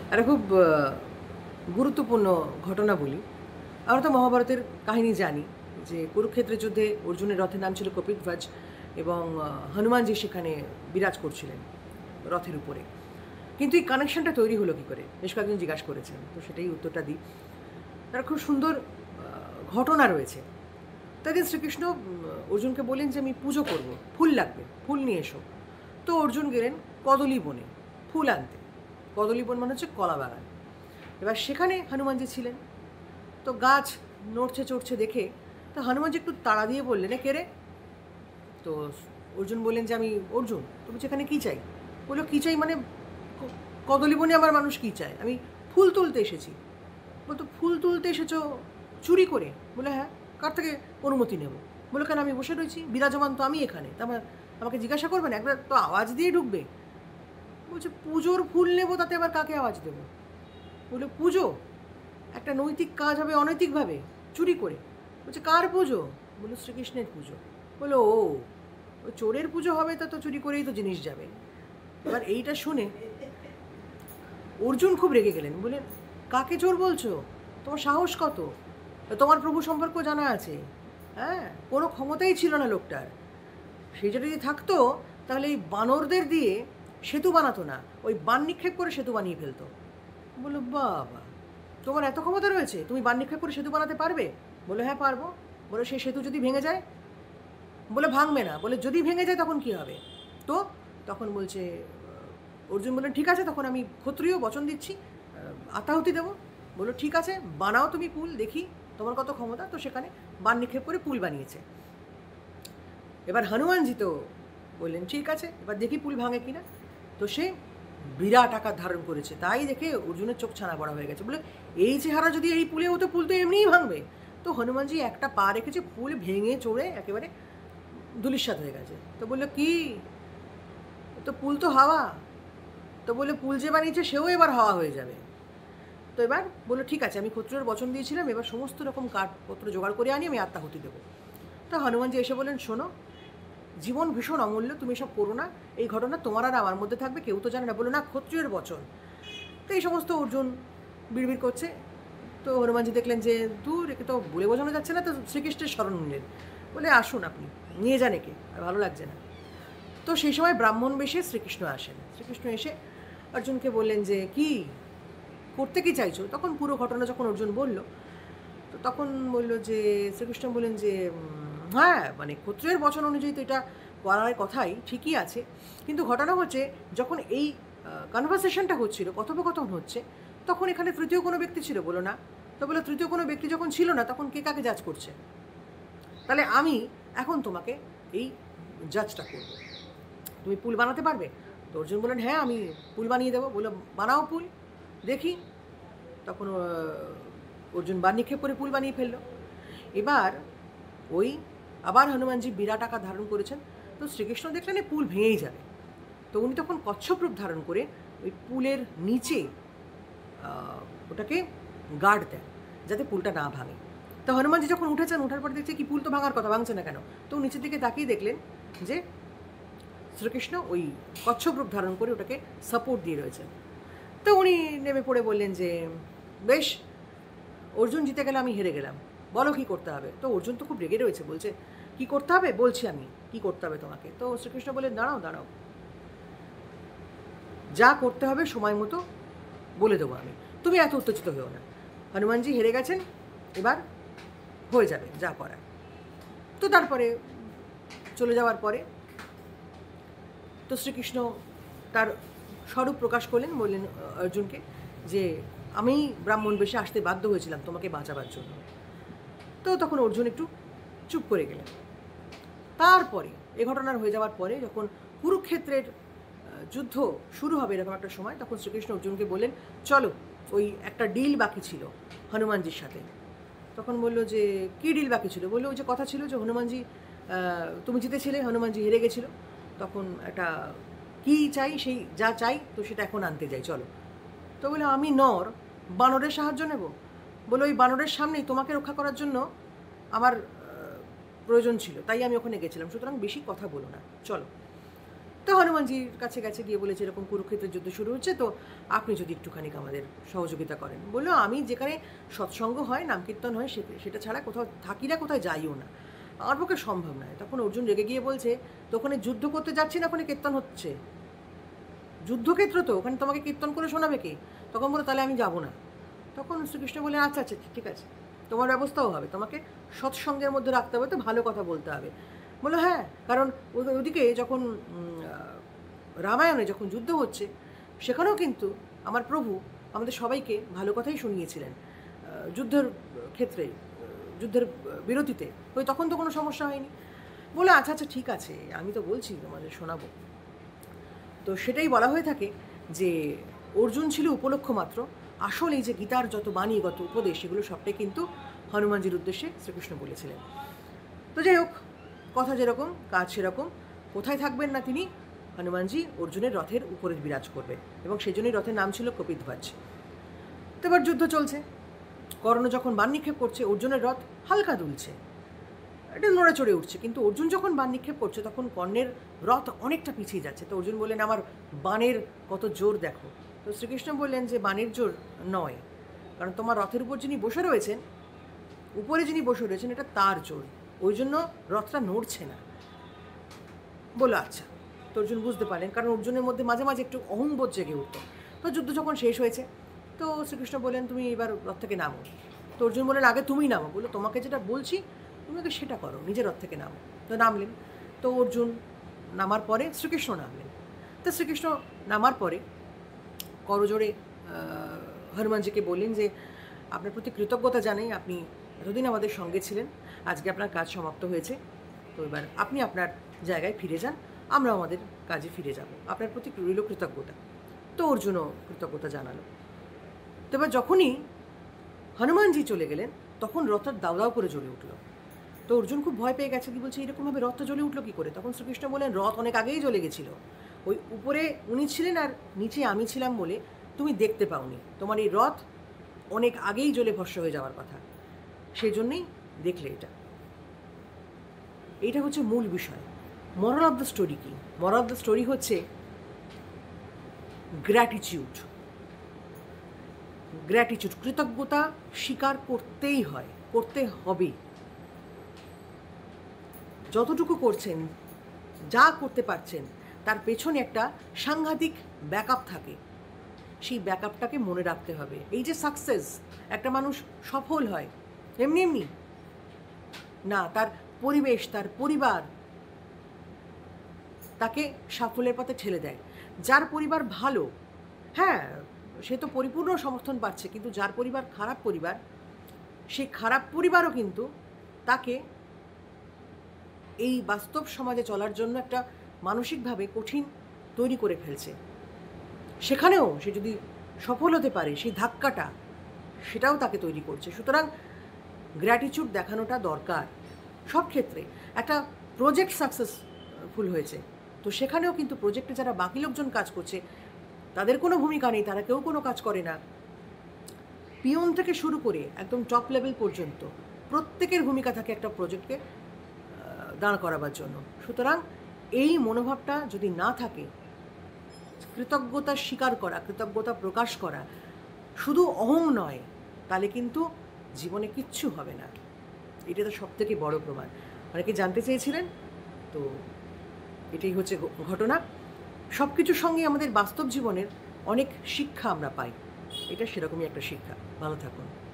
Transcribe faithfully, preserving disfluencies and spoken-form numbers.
একটা খুব গুরুত্বপূর্ণ ঘটনা বলি। আমরা তো মহাভারতের কাহিনী জানি যে কুরুক্ষেত্রের যুদ্ধে অর্জুনের রথের নাম ছিল কপিধ্বজ এবং হনুমানজি সেখানে বিরাজ করছিলেন রথের উপরে। কিন্তু এই কানেকশনটা তৈরি হলো কী করে, বেশ কয়েকজন জিজ্ঞাসা করেছেন, তো সেটাই উত্তরটা দিই। তার খুব সুন্দর ঘটনা রয়েছে। তাই দিন শ্রীকৃষ্ণ অর্জুনকে বললেন যে আমি পুজো করব, ফুল লাগবে, ফুল নিয়ে এসো। তো অর্জুন গেলেন কদলী বনে ফুল আনতে। কদলী বন মানে হচ্ছে কলা বাগান। এবার সেখানে হনুমানজি ছিলেন। তো গাছ নড়ছে চড়ছে দেখে তো হনুমানজি একটু তাড়া দিয়ে বললেন, কে রে? তো অর্জুন বললেন যে আমি অর্জুন। তুমি যেখানে কী চাই? বললো কী চাই মানে কদলী বনে আমার মানুষ কী চায়? আমি ফুল তুলতে এসেছি। বলতো ফুল তুলতে এসেছো চুরি করে? বলে হ্যাঁ। কার থেকে অনুমতি নেব? বলে কেন, আমি বসে রয়েছি, বিরাজমান তো আমি এখানে, তা আমার আমাকে জিজ্ঞাসা করবেন? একবার তো আওয়াজ দিয়ে ঢুকবে। বলছে পুজোর ফুল নেবো, তাতে আবার কাকে আওয়াজ দেবো? বলে পুজো একটা নৈতিক কাজ হবে অনৈতিকভাবে চুরি করে? বলছে কার পুজো? বললো শ্রীকৃষ্ণের পুজো। বলো ও চোরের পুজো হবে, তা তো চুরি করেই তো জিনিস যাবে। এবার এইটা শুনে অর্জুন খুব রেগে গেলেন, বলে কাকে চোর বলছো? তোমার সাহস কত? তোমার প্রভু সম্পর্ক জানা আছে? হ্যাঁ, কোনো ক্ষমতাই ছিল না লোকটার। সেটা যদি থাকতো তাহলে এই বানরদের দিয়ে সেতু বানাতো না, ওই বান নিক্ষেপ করে সেতু বানিয়ে ফেলতো। বললো বাবা, তোমার এত ক্ষমতা রয়েছে, তুমি বান নিক্ষেপ করে সেতু বানাতে পারবে? বলে হ্যাঁ পারবো। বলে সেই সেতু যদি ভেঙে যায়? বলে ভাঙবে না। বলে যদি ভেঙে যায় তখন কি হবে? তো তখন বলছে অর্জুন বললেন ঠিক আছে, তখন আমি ক্ষত্রিয় বচন দিচ্ছি, আত্মাহুতি দেবো। বললো ঠিক আছে, বানাও তুমি পুল, দেখি তোমার কত ক্ষমতা। তো সেখানে বান নিক্ষেপ করে পুল বানিয়েছে। এবার হনুমানজি তো বললেন ঠিক আছে, এবার দেখি পুল ভাঙে কিনা। তো সে বিরাট আকার ধারণ করেছে, তাই দেখে অর্জুনের চোখ ছানা বড়া হয়ে গেছে। বলে এই চেহারা যদি এই পুলে হতো, পুল তো এমনিই ভাঙবে। তো হনুমানজি একটা পা রেখেছে, পুল ভেঙে চড়ে একেবারে ধুলিস্বাৎ হয়ে গেছে। তো বললো কি, তো পুল তো হাওয়া। তো বলে পুল যে বানিয়েছে সেও এবার হাওয়া হয়ে যাবে। তো এবার বললো ঠিক আছে, আমি ক্ষত্রিয়র বচন দিয়েছিলাম, এবার সমস্ত রকম কাঠপত্র জোগাড় করে আনি, আমি আত্মাহুতি দেবো। তো হনুমানজি এসে বললেন শোনো, জীবন ভীষণ অমূল্য, তুমি সব করো না, এই ঘটনা তোমার আর আমার মধ্যে থাকবে, কেউ তো জানে না। বলো না ক্ষত্রিয়ের বচন। তো এই সমস্ত অর্জুন বিড়বিড় করছে। তো হনুমানজি দেখলেন যে দূর, একে তো বলে বোঝানো যাচ্ছে না, তো শ্রীকৃষ্ণের স্মরণ নিলেন। বলে আসুন আপনি নিয়ে যান একে, আর ভালো লাগছে না। তো সেই সময় ব্রাহ্মণ বেশে শ্রীকৃষ্ণ আসেন। শ্রীকৃষ্ণ এসে অর্জুনকে বললেন যে কি করতে কি চাইছো? তখন পুরো ঘটনা যখন অর্জুন বলল, তো তখন বলল যে শ্রীকৃষ্ণ বললেন যে হ্যাঁ, মানে ক্ষত্রিয়ের বচন অনুযায়ী তো এটা করার কথাই, ঠিকই আছে, কিন্তু ঘটনা হচ্ছে যখন এই কনভারসেশনটা হচ্ছিল, কথোপকথন হচ্ছে, তখন এখানে তৃতীয় কোনো ব্যক্তি ছিল? বলো না। তো বলে তৃতীয় কোনো ব্যক্তি যখন ছিল না, তখন কে কাকে জাজ করছে? তাহলে আমি এখন তোমাকে এই জাজটা করব, তুমি পুল বানাতে পারবে? তো অর্জুন বললেন হ্যাঁ, আমি পুল বানিয়ে দেবো। বললো বানাও পুল, দেখি। তখন অর্জুন বান নিক্ষেপ করে পুল বানিয়ে ফেললো। এবার ওই আবার হনুমানজি বিরাট আকার ধারণ করেছেন। তো শ্রীকৃষ্ণ দেখলেন এই পুল ভেঙেই যাবে। তো উনি তখন কচ্ছপ রূপ ধারণ করে ওই পুলের নিচে ওটাকে গার্ড দেন, যাতে পুলটা না ভাঙে। তো হনুমানজি যখন উঠেছেন, উঠার পর দেখছে কি পুল তো ভাঙার কথা, ভাঙছে না কেন? তো নিচের দিকে তাকিয়ে দেখলেন যে শ্রীকৃষ্ণ ওই কচ্ছপ রূপ ধারণ করে ওটাকে সাপোর্ট দিয়ে রয়েছেন। তো উনি নেমে পড়ে বললেন যে বেশ, অর্জুন জিতে গেলে আমি হেরে গেলাম, বলো কী করতে হবে। তো অর্জুন তো খুব রেগে রয়েছে, বলছে কি করতে হবে? বলছি আমি কি করতে হবে তোমাকে। তো শ্রীকৃষ্ণ বললেন দাঁড়াও দাঁড়াও, যা করতে হবে সময় মতো বলে দেবো আমি, তুমি এত উত্তেজিত হও না। হনুমানজি হেরে গেছেন, এবার হয়ে যাবে যা করার। তো তারপরে চলে যাওয়ার পরে তো শ্রীকৃষ্ণ তার স্বরূপ প্রকাশ করলেন, বললেন অর্জুনকে যে আমি ব্রাহ্মণ বেশে আসতে বাধ্য হয়েছিলাম তোমাকে বাঁচাবার জন্য। তো তখন অর্জুন একটু চুপ করে গেলেন। তারপরে এ ঘটনার হয়ে যাওয়ার পরে যখন কুরুক্ষেত্রের যুদ্ধ শুরু হবে এরকম একটা সময়, তখন শ্রীকৃষ্ণ অর্জুনকে বললেন চলো, ওই একটা ডিল বাকি ছিল হনুমানজির সাথে। তখন বললো যে কী ডিল বাকি ছিল? বললো ওই যে কথা ছিল যে হনুমানজি, তুমি জিতেছিলে, হনুমানজি হেরে গেছিলো, তখন একটা কী চাই, সেই যা চাই তো সেটা এখন আনতে যাই, চলো। তো বলে আমি নর, বানরের সাহায্য নেব? বলে ওই বানরের সামনেই তোমাকে রক্ষা করার জন্য আমার প্রয়োজন ছিল, তাই আমি ওখানে গেছিলাম, সুতরাং বেশি কথা বলো না, চলো। তো হনুমানজির কাছে গেছে, গিয়ে বলেছে এরকম কুরুক্ষেত্রের যুদ্ধ শুরু হচ্ছে, তো আপনি যদি একটুখানি আমাদের সহযোগিতা করেন। বললো আমি যেখানে সৎসঙ্গ হয়, নাম কীর্তন হয়, সেটা ছাড়া কোথাও থাকি না, কোথাও যাইও না, আমার পক্ষে সম্ভব নয়। তখন অর্জুন রেগে গিয়ে বলছে, তো ওখানে যুদ্ধ করতে যাচ্ছি না, ওখানে কীর্তন হচ্ছে, যুদ্ধক্ষেত্র তো, ওখানে তোমাকে কীর্তন করে শোনাবে কে? তখন বলো তাহলে আমি যাব না। তখন শ্রীকৃষ্ণ বলে আচ্ছা আচ্ছা ঠিক আছে, তোমার ব্যবস্থাও হবে, তোমাকে সৎসঙ্গের মধ্যে রাখতে হবে, তো ভালো কথা বলতে হবে। বলো হ্যাঁ, কারণ ওদিকে যখন রামায়ণে যখন যুদ্ধ হচ্ছে, সেখানেও কিন্তু আমার প্রভু আমাদের সবাইকে ভালো কথাই শুনিয়েছিলেন যুদ্ধের ক্ষেত্রে, যুদ্ধের বিরতিতে, ওই তখন তো কোনো সমস্যা হয়নি। বলে আচ্ছা আচ্ছা ঠিক আছে, আমি তো বলছি তোমাদের শোনাবো। তো সেটাই বলা হয়ে থাকে যে অর্জুন ছিল উপলক্ষ মাত্র, আসলে এই যে গীতার যত বাণীগত উপদেশ, এগুলো সবটাই কিন্তু হনুমানজির উদ্দেশ্যে শ্রীকৃষ্ণ বলেছিলেন। তো যাই হোক, কথা যেরকম কাজ সেরকম। কোথায় থাকবেন না তিনি? হনুমানজি অর্জুনের রথের উপরে বিরাজ করবে, এবং সেই জন্যই রথের নাম ছিল কপিধ্বজ। তো এবার যুদ্ধ চলছে, কর্ণ যখন বাণ নিক্ষেপ করছে, অর্জুনের রথ হালকা দুলছে, এটা নড়ে চড়ে উঠছে, কিন্তু অর্জুন যখন বাণ নিক্ষেপ করছে তখন কর্ণের রথ অনেকটা পিছিয়ে যাচ্ছে। তো অর্জুন বললেন আমার বাণের কত জোর দেখো। তো শ্রীকৃষ্ণ বললেন যে বাণের জোর নয়, কারণ তোমার রথের উপর যিনি বসে রয়েছেন, উপরে যিনি বসে রয়েছেন, এটা তার জোর, ওই জন্য রথটা নড়ছে না। বলো আচ্ছা। তো অর্জুন বুঝতে পারলেন, কারণ অর্জুনের মধ্যে মাঝে মাঝে একটু অহংবোধ জেগে উঠত। তো যুদ্ধ যখন শেষ হয়েছে, তো শ্রীকৃষ্ণ বললেন তুমি এবার রথ থেকে নামো। তো অর্জুন বললেন আগে তুমি নামো। বললো তোমাকে যেটা বলছি তুমি আগে সেটা করো, নিজের রথ থেকে নামো। তো নামলেন। তো অর্জুন নামার পরে শ্রীকৃষ্ণ নামলেন। তো শ্রীকৃষ্ণ নামার পরে করজোড়ে হনুমানজিকে বললেন যে আপনার প্রতি কৃতজ্ঞতা জানাই, আপনি এতদিন আমাদের সঙ্গে ছিলেন, আজকে আপনার কাজ সমাপ্ত হয়েছে, তো এবার আপনি আপনার জায়গায় ফিরে যান, আমরা আমাদের কাজে ফিরে যাব, আপনার প্রতি রইল কৃতজ্ঞতা। তো অর্জুনও কৃতজ্ঞতা জানালো। তো এবার যখনই হনুমানজি চলে গেলেন, তখন রথটা দাউ দাউ করে জ্বলে উঠলো। তো অর্জুন খুব ভয় পেয়ে গেছে, কি বলছে এরকমভাবে রথটা জ্বলে উঠলো কী করে? তখন শ্রীকৃষ্ণ বলেন রথ অনেক আগেই জ্বলে গেছিলো, ওই উপরে উনি ছিলেন আর নিচে আমি ছিলাম বলে তুমি দেখতে পাওনি, তোমার এই রথ অনেক আগেই জ্বলে ভস্ম হয়ে যাওয়ার কথা, সেই জন্যেই দেখলে এটা। এইটা হচ্ছে মূল বিষয়। মরাল অফ দ্য স্টোরি কি? মরাল অফ দ্য স্টোরি হচ্ছে গ্র্যাটিটিউড। গ্র্যাটিটিউড, কৃতজ্ঞতা স্বীকার করতেই হয়, করতে হবে। যতটুকু করছেন, যা করতে পারছেন, তার পেছনে একটা সাংঘাতিক ব্যাকআপ থাকে, সেই ব্যাকআপটাকে মনে রাখতে হবে। এই যে সাকসেস, একটা মানুষ সফল হয় এমনি এমনি না, তার পরিবেশ, তার পরিবার তাকে সাফল্যের পথে ঠেলে দেয়। যার পরিবার ভালো, হ্যাঁ সে তো পরিপূর্ণ সমর্থন পাচ্ছে, কিন্তু যার পরিবার খারাপ পরিবার, সেই খারাপ পরিবারও কিন্তু তাকে এই বাস্তব সমাজে চলার জন্য একটা মানসিকভাবে কঠিন তৈরি করে ফেলছে। সেখানেও সে যদি সফল হতে পারে, সেই ধাক্কাটা সেটাও তাকে তৈরি করছে। সুতরাং গ্র্যাটিটিউড দেখানোটা দরকার সব ক্ষেত্রে। একটা প্রজেক্ট সাকসেসফুল হয়েছে, তো সেখানেও কিন্তু প্রজেক্টে যারা বাকি লোকজন কাজ করছে তাদের কোনো ভূমিকা নেই, তারা কেউ কোনো কাজ করে না। পিয়ন থেকে শুরু করে একদম টপ লেভেল পর্যন্ত প্রত্যেকের ভূমিকা থাকে একটা প্রজেক্টকে দাঁড় করাবার জন্য। সুতরাং এই মনোভাবটা যদি না থাকে, কৃতজ্ঞতা স্বীকার করা, কৃতজ্ঞতা প্রকাশ করা, শুধু অহং নয়, তাহলে কিন্তু জীবনে কিচ্ছু হবে না। এটা তো সব থেকে বড় প্রমাণ। অনেকে জানতে চেয়েছিলেন, তো এটাই হচ্ছে ঘটনা। সব কিছুর সঙ্গে আমাদের বাস্তব জীবনের অনেক শিক্ষা আমরা পাই, এটা সেরকমই একটা শিক্ষা। ভালো থাকুন।